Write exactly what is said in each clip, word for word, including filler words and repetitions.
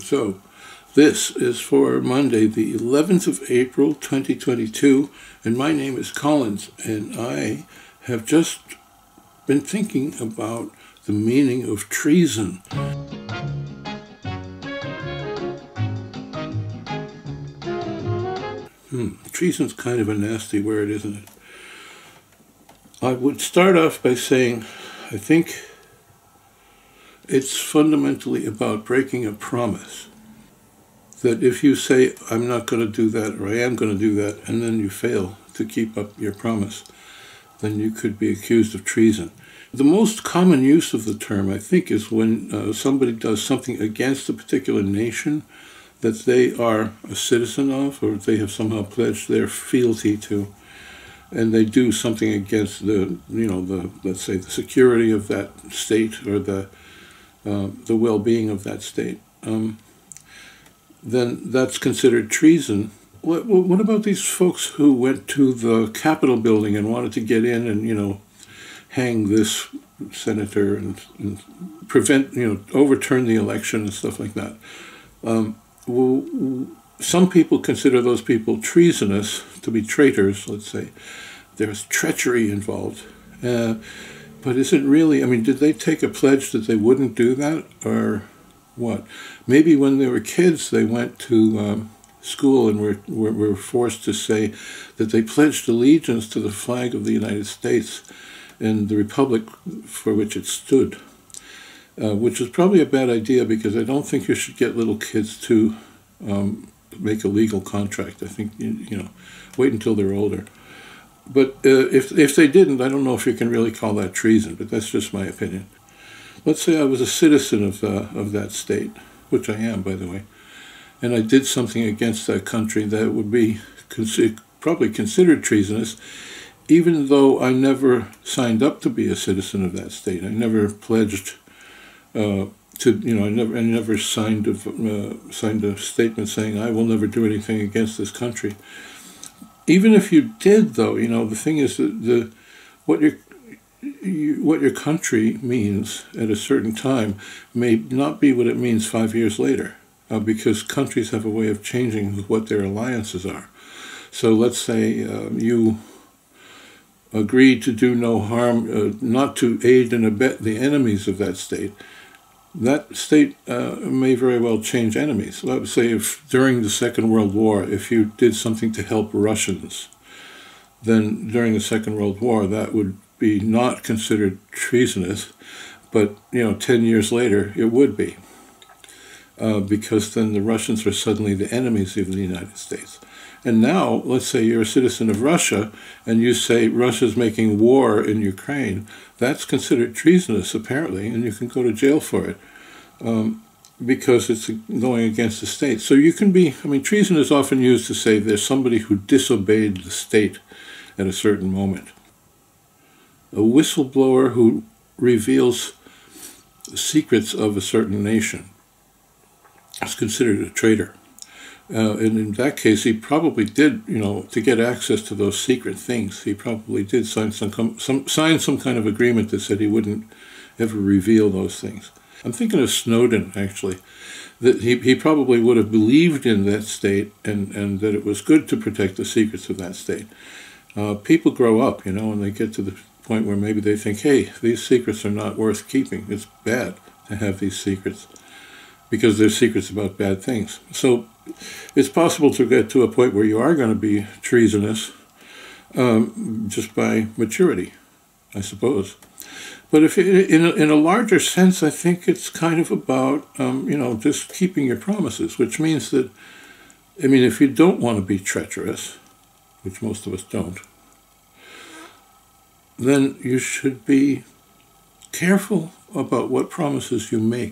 So, this is for Monday, the eleventh of April, twenty twenty-two, and my name is Collins, and I have just been thinking about the meaning of treason. Hmm, treason's kind of a nasty word, isn't it? I would start off by saying, I think it's fundamentally about breaking a promise. That if you say, I'm not going to do that, or I am going to do that, and then you fail to keep up your promise, then you could be accused of treason. The most common use of the term, I think, is when uh, somebody does something against a particular nation that they are a citizen of, or they have somehow pledged their fealty to, and they do something against the, you know, the, let's say, the security of that state, or the, uh, the well-being of that state. Um, then that's considered treason. What, what about these folks who went to the Capitol building and wanted to get in and, you know, hang this senator and, and prevent, you know, overturn the election and stuff like that? Um, well, some people consider those people treasonous, to be traitors, let's say. There's treachery involved. Uh, but is it really, I mean, did they take a pledge that they wouldn't do that, or what? Maybe when they were kids, they went to um, school and were, were, were forced to say that they pledged allegiance to the flag of the United States and the republic for which it stood, uh, which was probably a bad idea, because I don't think you should get little kids to um, make a legal contract. I think, you, you know, wait until they're older. But uh, if, if they didn't, I don't know if you can really call that treason, but that's just my opinion. Let's say I was a citizen of, uh, of that state, which I am, by the way, and I did something against that country that would be consi- probably considered treasonous, even though I never signed up to be a citizen of that state. I never pledged uh, to, you know, I never, I never signed a, uh, signed a statement saying I will never do anything against this country. Even if you did, though, you know, the thing is that the what your you, what your country means at a certain time may not be what it means five years later, uh, because countries have a way of changing what their alliances are. So let's say uh, you agreed to do no harm, uh, not to aid and abet the enemies of that state. That state uh, may very well change enemies. Let's say if during the Second World War, if you did something to help Russians, then during the Second World War, that would be not considered treasonous, but, you know, ten years later, it would be, uh, because then the Russians are suddenly the enemies of the United States. And now, let's say you're a citizen of Russia, and you say Russia's making war in Ukraine. That's considered treasonous, apparently, and you can go to jail for it, um, because it's going against the state. So you can be, I mean, treason is often used to say there's somebody who disobeyed the state at a certain moment. A whistleblower who reveals secrets of a certain nation is considered a traitor. Uh, and in that case, he probably did, you know, to get access to those secret things, he probably did sign some, some, sign some kind of agreement that said he wouldn't ever reveal those things. I'm thinking of Snowden, actually, that he, he probably would have believed in that state, and, and that it was good to protect the secrets of that state. Uh, people grow up, you know, and they get to the point where maybe they think, hey, these secrets are not worth keeping. It's bad to have these secrets, because they're secrets about bad things. So it's possible to get to a point where you are going to be treasonous um, just by maturity, I suppose. But if you, in, a, in a larger sense, I think it's kind of about, um, you know, just keeping your promises, which means that, I mean, if you don't want to be treacherous, which most of us don't, then you should be careful about what promises you make.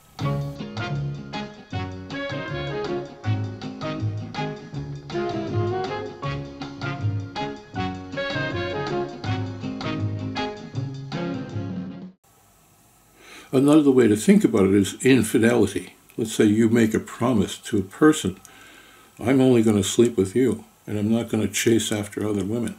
Another way to think about it is infidelity. Let's say you make a promise to a person, I'm only going to sleep with you, and I'm not going to chase after other women.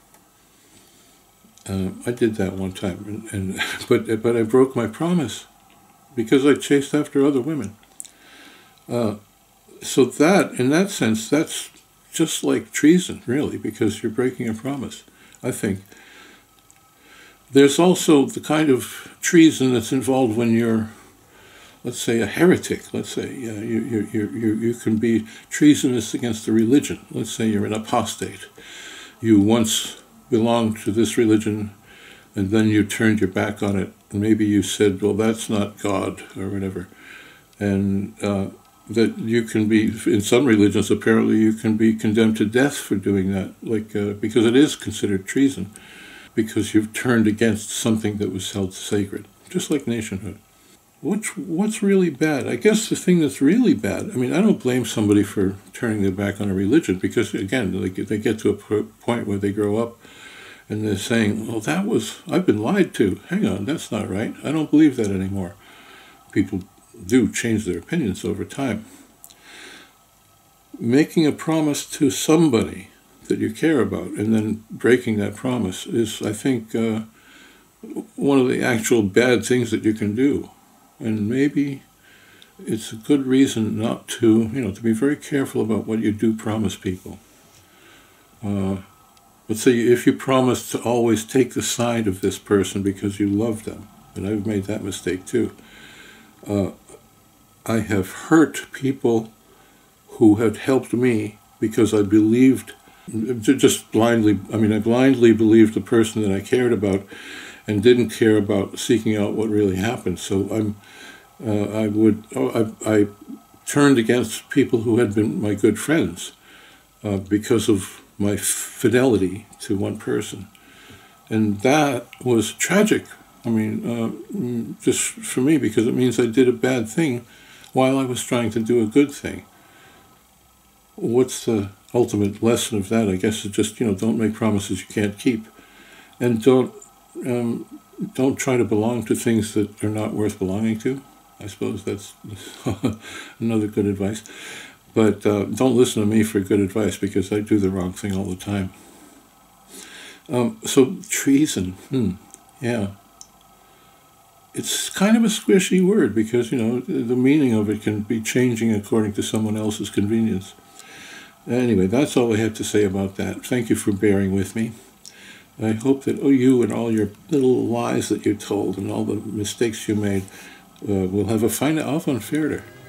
Uh, I did that one time, and, and but but I broke my promise because I chased after other women. Uh, so that, in that sense, that's just like treason, really, because you're breaking a promise, I think. There's also the kind of treason that's involved when you're, let's say, a heretic. Let's say uh, you, you, you, you, you can be treasonous against the religion. Let's say you're an apostate. You once belonged to this religion, and then you turned your back on it. And maybe you said, well, that's not God, or whatever. And uh, that you can be, in some religions, apparently you can be condemned to death for doing that, like uh, because it is considered treason, because you've turned against something that was held sacred, just like nationhood. What's, what's really bad? I guess the thing that's really bad, I mean, I don't blame somebody for turning their back on a religion, because, again, they get, they get to a point where they grow up and they're saying, well, that was, I've been lied to. Hang on, that's not right. I don't believe that anymore. People do change their opinions over time. Making a promise to somebody that you care about and then breaking that promise is, I think, uh, one of the actual bad things that you can do. And maybe it's a good reason not to, you know, to be very careful about what you do promise people. Uh, let's say if you promise to always take the side of this person because you love them, and I've made that mistake too. Uh, I have hurt people who had helped me because I believed, just blindly, I mean, I blindly believed the person that I cared about and didn't care about seeking out what really happened. So I'm, uh, I would, oh, I, I turned against people who had been my good friends uh, because of my fidelity to one person. And that was tragic. I mean, uh, just for me, because it means I did a bad thing while I was trying to do a good thing. What's the ultimate lesson of that? I guess it's just, you know, don't make promises you can't keep. And don't um, don't try to belong to things that are not worth belonging to. I suppose that's another good advice. But uh, don't listen to me for good advice, because I do the wrong thing all the time. Um, so treason, hmm, yeah. It's kind of a squishy word because, you know, the meaning of it can be changing according to someone else's convenience. Anyway, that's all I have to say about that. Thank you for bearing with me. I hope that oh, you and all your little lies that you told and all the mistakes you made uh, will have a fine Avon Theater.